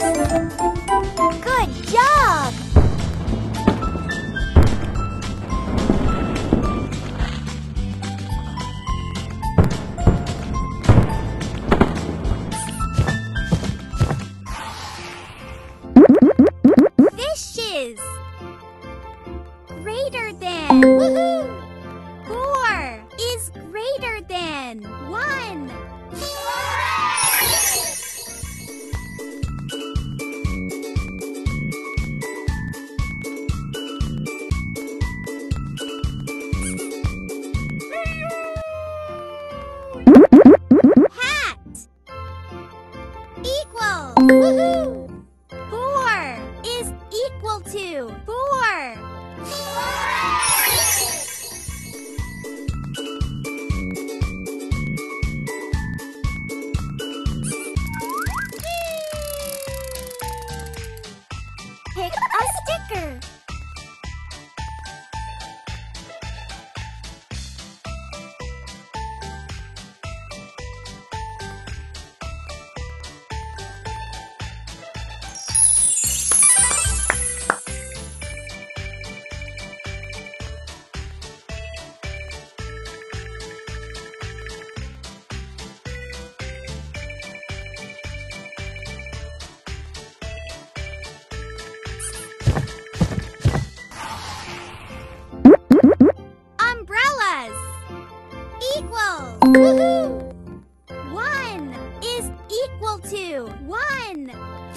Good job! Fishes! Greater than. Woohoo! 4 is greater than 1. Hat! Equal. Woohoo! 4 is equal to 4. Pick a sticker. Equals. Woohoo! 1 is equal to 1.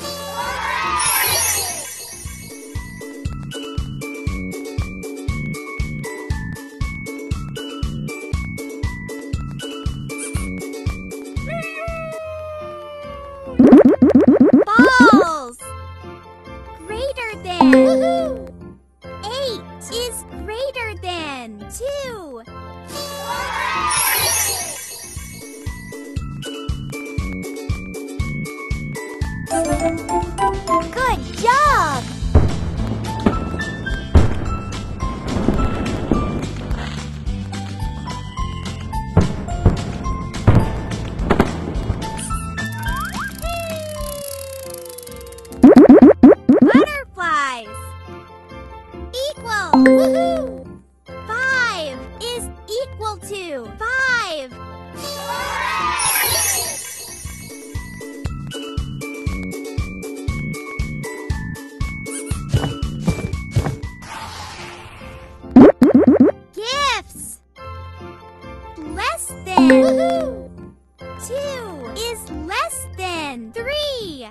Balls. Greater than. Woohoo! 8 is greater than 2. Good job! Butterflies! Equal! Woohoo! 5 is equal to 5. Gifts! Less than. Woohoo! 2 is less than 3.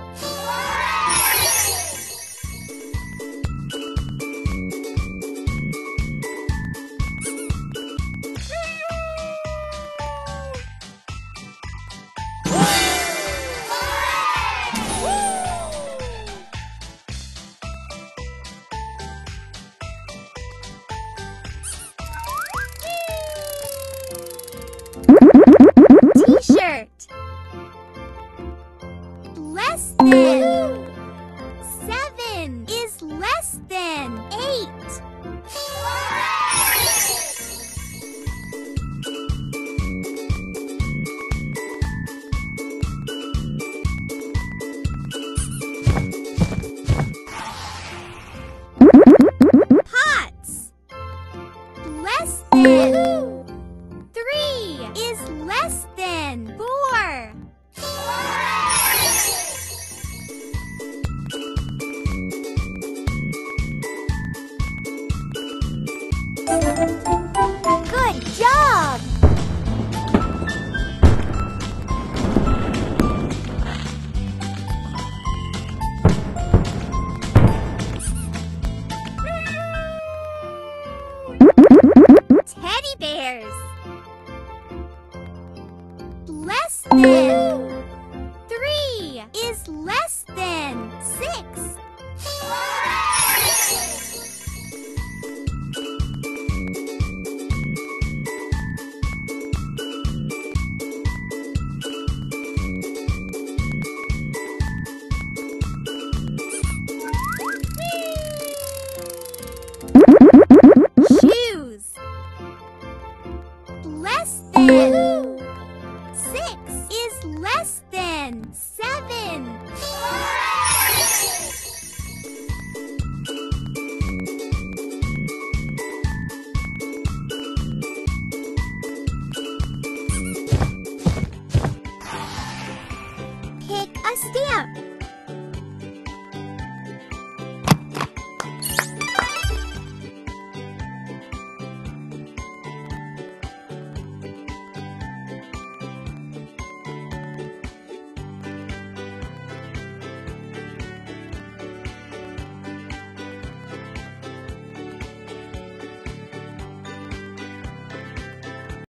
T-shirt. Less than. 7 is less than 8. Pots. Less than. 3 is less than 4. stamp.